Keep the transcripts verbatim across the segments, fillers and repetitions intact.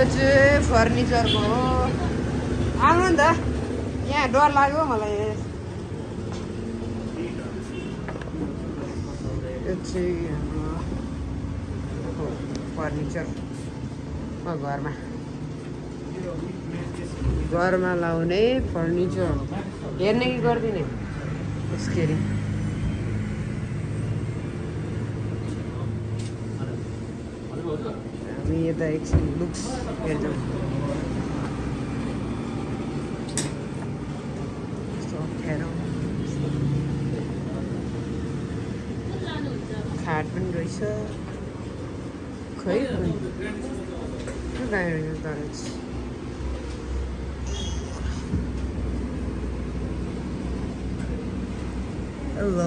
यो चाहिँ फर्निचरको हो। आउनु नि त, यहाँ डर लाग्यो मलाई। यो चाहिँ हाम्रो फर्निचर घरमा घरमा लाउने फर्निचर हेर्ने कि गर्दिने यसरी। हामी यता एकछिन लुक्स हेर्छौँ। खाट पनि रहेछ। खै हेलो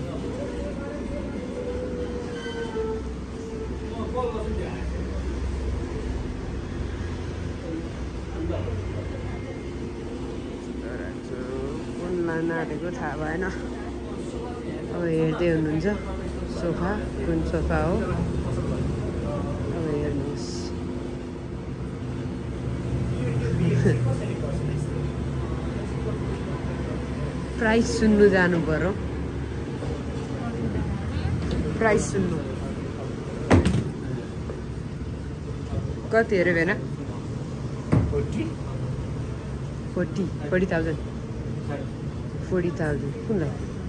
कुन लान आँटेको थाहा भएन। अब हेर्दै हुनुहुन्छ सोफा कुन सोफा हो। अब हेर्नुहोस् प्राइस सुन्नु जानु पर्यो। प्राइस सुन्नु कति हेऱ्यो भेना? Forty forty forty thousand forty thousand कुनलाई?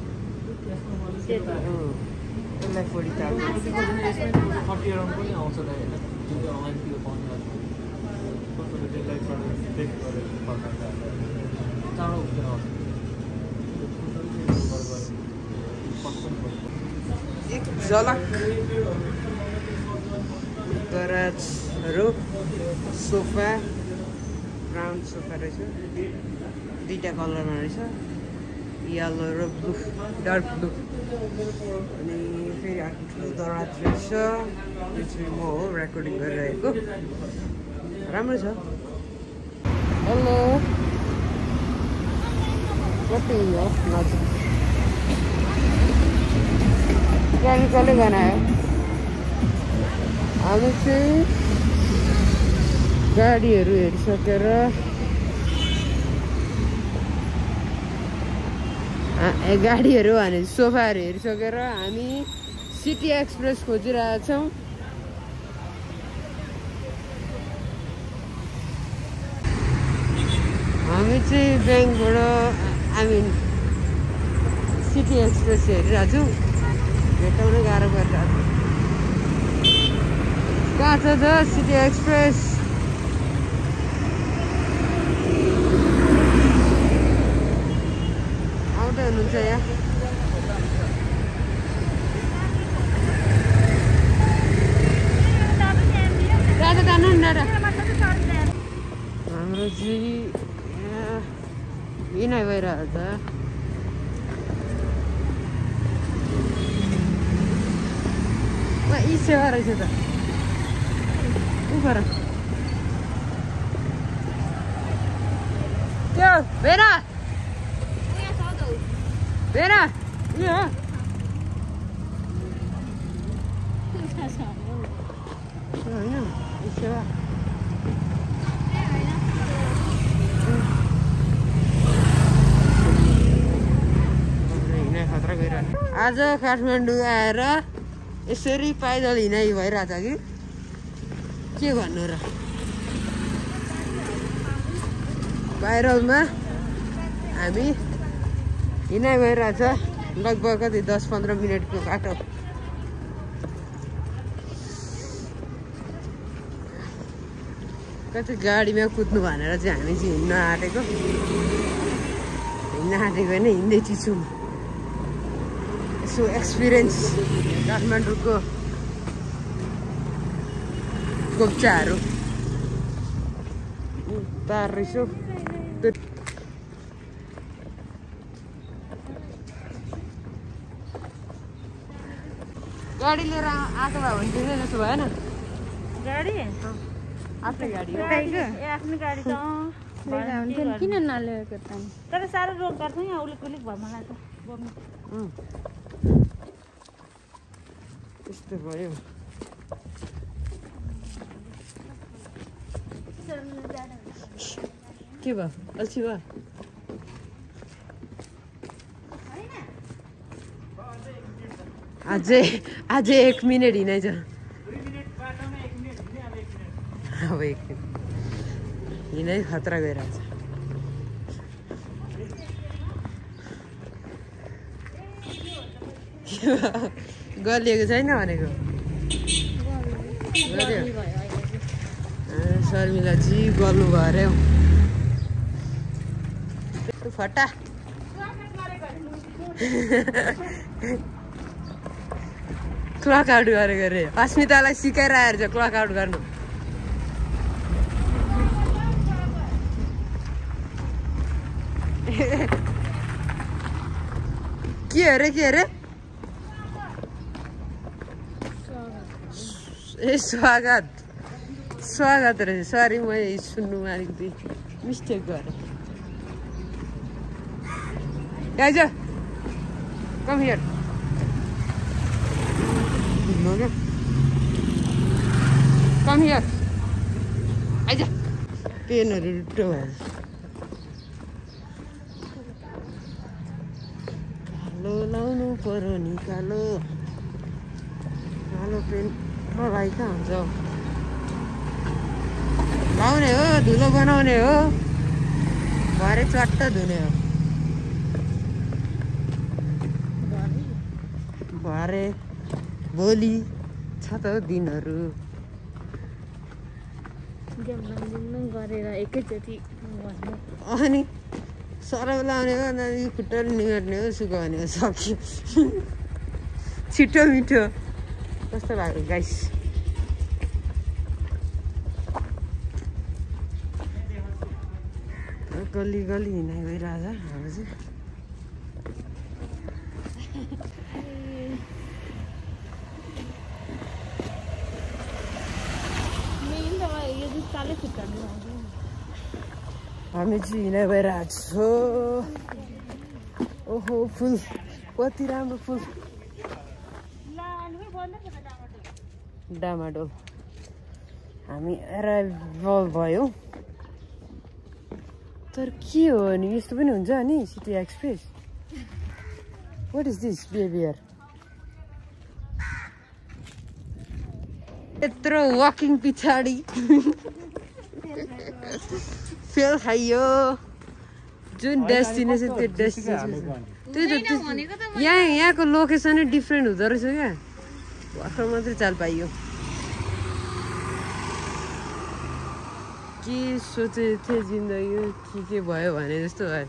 त्यसलाई फोर्टी थाउजन्ड। एक झलक दराजहरू सोफा ब्राउन सोफा रहेछ। दुईटा कलरमा रहेछ, येलो र ब्लू, डार्क ब्लू। अनि फेरि अर्को ठुलो दराज रहेछ। यो चाहिँ म हो रेकर्डिङ गरिरहेको। राम्रो छ। हेलो कति हो नजिक गाडी कसले गनायो? हामी चाहिँ गाडीहरू हेरिसकेर गाडीहरू भने सोफाहरू हेरिसकेर हामी सिटी एक्सप्रेस खोजिरहेका छौँ। हामी चाहिँ ब्याङ्कबाट हामी सिटी एक्सप्रेस हेरिरहेको छौँ। भेटाउन गाह्रो परिरहेको छ। कहाँ छ त सिटी एक्सप्रेस? आउँदै हुनुहुन्छ यहाँ? दादा जानु नि दादा। हाम्रो चाहिँ यिनै भइरहेको छ। यी सेवा रहेछ त उपर त्यो भेना भेना यो हो। होइन यी सेवा हिँडाइ खतरा गइरहेको। आज काठमाडौँ आएर यसरी पैदल हिँडाइ भइरहेछ कि के भन्नु र। भाइरलमा हामी हिँडाइ भइरहेछ लगभग कति दस पन्ध्र मिनटको बाटो। कति गाडीमा कुद्नु भनेर चाहिँ हामी चाहिँ हिँड्न आँटेको हिँड्न आँटेको होइन हिँड्दैछु छौँ। यसो एक्सपिरियन्स काठमाडौँको गोप्चाहरू तार रहेछ। गाडी लिएर आएको भए हुन्थ्यो जस्तो भएन? गाडी आफ्नै गाडी हो। आफ्नो गाडी त किन नलिएको त? तर साह्रो रोड गर्छ यहाँ उलिक उलिक भयो मलाई त बोक्नु। त्यस्तो भयो। के भयो अल्छी भयो अझै अझै एक मिनट हिँडै छ अब एक मिनट हिँडै खतरा गइरहेछ गलिएको छैन भनेको शर्मिलाजी गल्नु भयो अरे फटा क्लक आउट गरेको अरे अस्मितालाई सिकाएर आएर छ क्लक आउट गर्नु के अरे के अरे ए स्वागत स्वागत रहेछ सरी म सुन्नु अलिकति मिस्टेक गरेँ आइज कम हियर कम हियर आइज पेनहरू रुट्टो भयो कालो लाउनु पर्यो नि कालो कालो पेन भाइ कहाँ हुन्छ लाउने हो धुलो बनाउने हो भरे चट्ट धुने हो भरे भोलि छ त दिनहरू गरेर एकैचोटि अनि सरब लाउने हो खुट्टाले निगार्ने हो सुकाउने हो सक्यो छिटो मिठो कस्तो लाग्यो गाइस गल्ली गल्ली हिँडाइ भइरहेछ अब चाहिँ हामी चाहिँ हिँडाइ भइरहेको छौँ ओहो फुल कति राम्रो फुल डामाडोल हामी एराइभल भयो तर के हो नि यस्तो पनि हुन्छ नि city express what is this behaviour यत्रो वकिङ पछाडि फेल खाइयो जुन डेस्टिनेसन त्यो डेस्टिनेसन त्यही त यहाँ यहाँको लोकेसनै डिफ्रेन्ट हुँदो रहेछ क्या भर्खर मात्रै चाल पाइयो के सोचेको थिएँ जिन्दगी के के भयो भने जस्तो भयो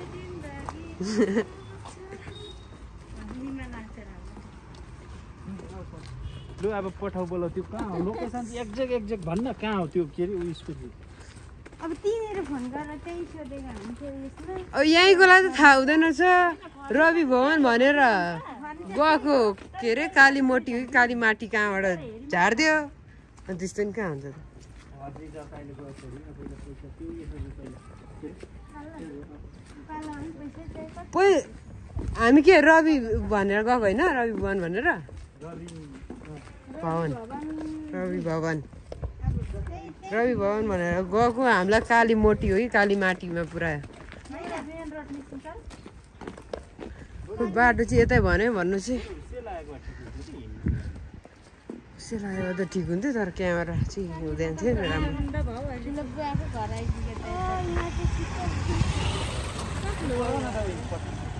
लु अब पठाउ बोला त्यो कहाँ हो लोकेसन एक्ज्याक्ट एक्ज्याक्ट भन्न कहाँ हो त्यो के अरे उयसको अब तिमीहरू फोन गरेर त्यही सोधेको हुन्थ्यो यसमा अब यहीँको लागि त थाहा हुँदैन छ रवि भवन भनेर गएको के अरे काली मोटी हो कि काली माटी कहाँबाट झारिदियो अनि त्यस्तो नि कहाँ हुन्छ त पै हामी के रवि भनेर गएको होइन रवि भवन भनेर भवन रवि भवन रवि भवन भनेर गएको हामीलाई काली मोटी हो कि काली माटीमा पुरा बाटो चाहिँ यतै भन्यो भन्नु चाहिँ सेलायो त ठिक हुन्थ्यो तर क्यामेरा चाहिँ हुँदैन थियो नि राम्रो